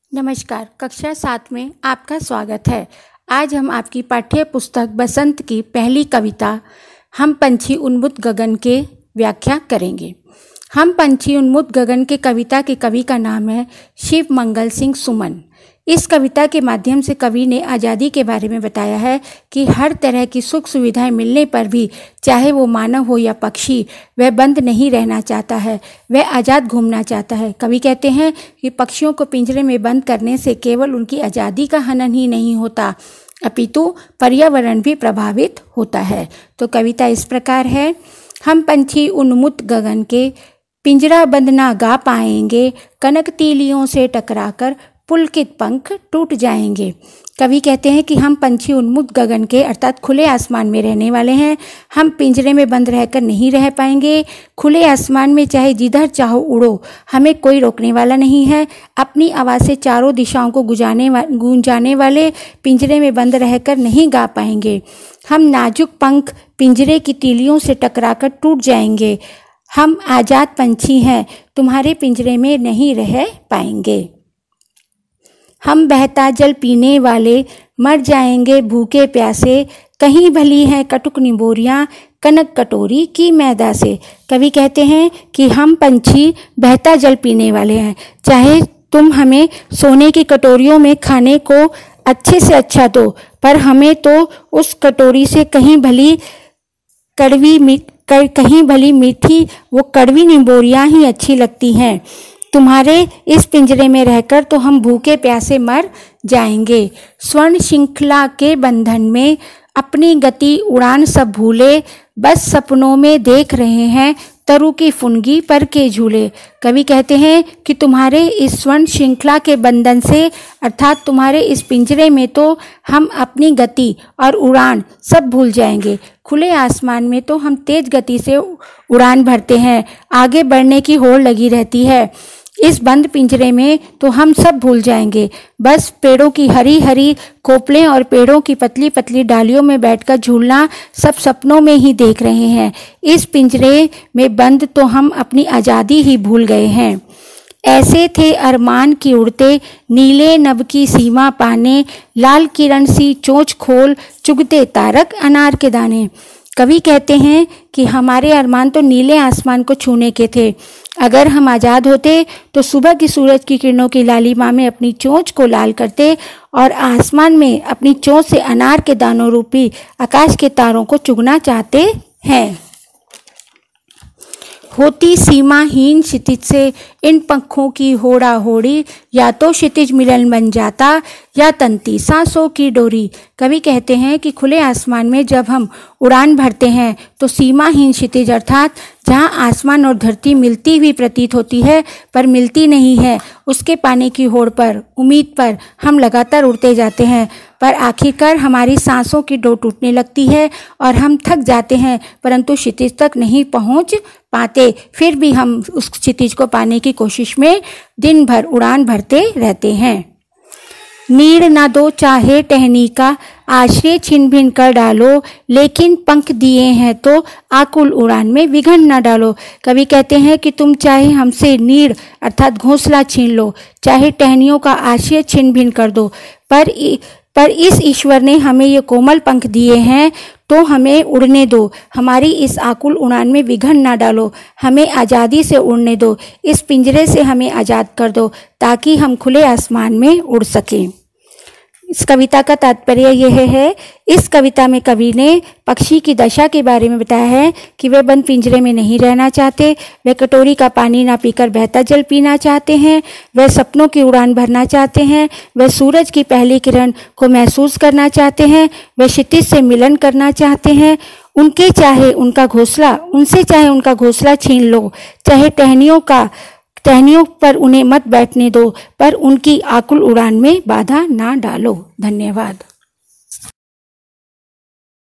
नमस्कार। कक्षा 7 में आपका स्वागत है। आज हम आपकी पाठ्य पुस्तक बसंत की पहली कविता हम पंछी उन्मुक्त गगन के व्याख्या करेंगे। हम पंछी उन्मुक्त गगन के कविता के कवि का नाम है शिव मंगल सिंह सुमन। इस कविता के माध्यम से कवि ने आज़ादी के बारे में बताया है कि हर तरह की सुख सुविधाएं मिलने पर भी चाहे वो मानव हो या पक्षी, वह बंद नहीं रहना चाहता है, वह आज़ाद घूमना चाहता है। कवि कहते हैं कि पक्षियों को पिंजरे में बंद करने से केवल उनकी आज़ादी का हनन ही नहीं होता, अपितु पर्यावरण भी प्रभावित होता है। तो कविता इस प्रकार है। हम पंछी उन्मुक्त गगन के पिंजरा बंद ना गा पाएंगे, कनक तीलियों से टकराकर पुलकित पंख टूट जाएंगे। कवि कहते हैं कि हम पंछी उन्मुक्त गगन के अर्थात खुले आसमान में रहने वाले हैं। हम पिंजरे में बंद रहकर नहीं रह पाएंगे। खुले आसमान में चाहे जिधर चाहो उड़ो, हमें कोई रोकने वाला नहीं है। अपनी आवाज़ से चारों दिशाओं को गूंजाने वाले पिंजरे में बंद रहकर नहीं गा पाएंगे। हम नाजुक पंख पिंजरे की तीलियों से टकराकर टूट जाएंगे। हम आज़ाद पंछी हैं, तुम्हारे पिंजरे में नहीं रह पाएंगे। हम बहता जल पीने वाले मर जाएंगे भूखे प्यासे, कहीं भली हैं कटुक निबोरियाँ कनक कटोरी की मैदा से। कवि कहते हैं कि हम पंछी बहता जल पीने वाले हैं। चाहे तुम हमें सोने की कटोरियों में खाने को अच्छे से अच्छा दो, पर हमें तो उस कटोरी से कहीं भली मीठी वो कड़वी निबोरियाँ ही अच्छी लगती हैं। तुम्हारे इस पिंजरे में रहकर तो हम भूखे प्यासे मर जाएंगे। स्वर्ण श्रृंखला के बंधन में अपनी गति उड़ान सब भूले, बस सपनों में देख रहे हैं तरु की फुनगी पर के झूले। कवि कहते हैं कि तुम्हारे इस स्वर्ण श्रृंखला के बंधन से अर्थात तुम्हारे इस पिंजरे में तो हम अपनी गति और उड़ान सब भूल जाएंगे। खुले आसमान में तो हम तेज गति से उड़ान भरते हैं, आगे बढ़ने की होड़ लगी रहती है। इस बंद पिंजरे में तो हम सब भूल जाएंगे। बस पेड़ों की हरी हरी खोपलें और पेड़ों की पतली पतली डालियों में बैठकर झूलना सब सपनों में ही देख रहे हैं। इस पिंजरे में बंद तो हम अपनी आज़ादी ही भूल गए हैं। ऐसे थे अरमान की उड़ते नीले नभ की सीमा पाने, लाल किरण सी चोंच खोल चुगते तारक अनार के दाने। कवि कहते हैं कि हमारे अरमान तो नीले आसमान को छूने के थे। अगर हम आज़ाद होते तो सुबह की सूरज की किरणों की लालिमा में अपनी चोंच को लाल करते और आसमान में अपनी चोंच से अनार के दानों रूपी आकाश के तारों को चुगना चाहते हैं। होती सीमाहीन क्षितिज से इन पंखों की होड़ा होड़ी, या तो क्षितिज मिलन बन जाता या तंती सांसों की डोरी। कवि कहते हैं कि खुले आसमान में जब हम उड़ान भरते हैं तो सीमाहीन क्षितिज अर्थात जहाँ आसमान और धरती मिलती हुई प्रतीत होती है पर मिलती नहीं है, उसके पाने की होड़ पर उम्मीद पर हम लगातार उड़ते जाते हैं, पर आखिरकार हमारी सांसों की डोर टूटने लगती है और हम थक जाते हैं, परंतु क्षितिज तक नहीं पहुँच पाते। फिर भी हम उस क्षितिज को पाने की कोशिश में दिन भर उड़ान भरते रहते हैं। नीड़ ना दो चाहे टहनी का, आश्रय छिन भिन कर डालो, लेकिन पंख दिए हैं तो आकुल उड़ान में विघन ना डालो। कवि कहते हैं कि तुम चाहे हमसे नीड़ अर्थात घोंसला छीन लो, चाहे टहनियों का आश्रय छिन भिन कर दो, पर इस ईश्वर ने हमें ये कोमल पंख दिए हैं तो हमें उड़ने दो। हमारी इस आकुल उड़ान में विघन ना डालो, हमें आज़ादी से उड़ने दो। इस पिंजरे से हमें आज़ाद कर दो ताकि हम खुले आसमान में उड़ सकें। इस कविता का तात्पर्य यह है, इस कविता में कवि ने पक्षी की दशा के बारे में बताया है कि वे बंद पिंजरे में नहीं रहना चाहते, वे कटोरी का पानी ना पीकर बहता जल पीना चाहते हैं, वे सपनों की उड़ान भरना चाहते हैं, वे सूरज की पहली किरण को महसूस करना चाहते हैं, वे क्षितिज से मिलन करना चाहते हैं। उनसे चाहे उनका घोंसला छीन लो, चाहे टहनियों पर उन्हें मत बैठने दो, पर उनकी आकुल उड़ान में बाधा ना डालो। धन्यवाद।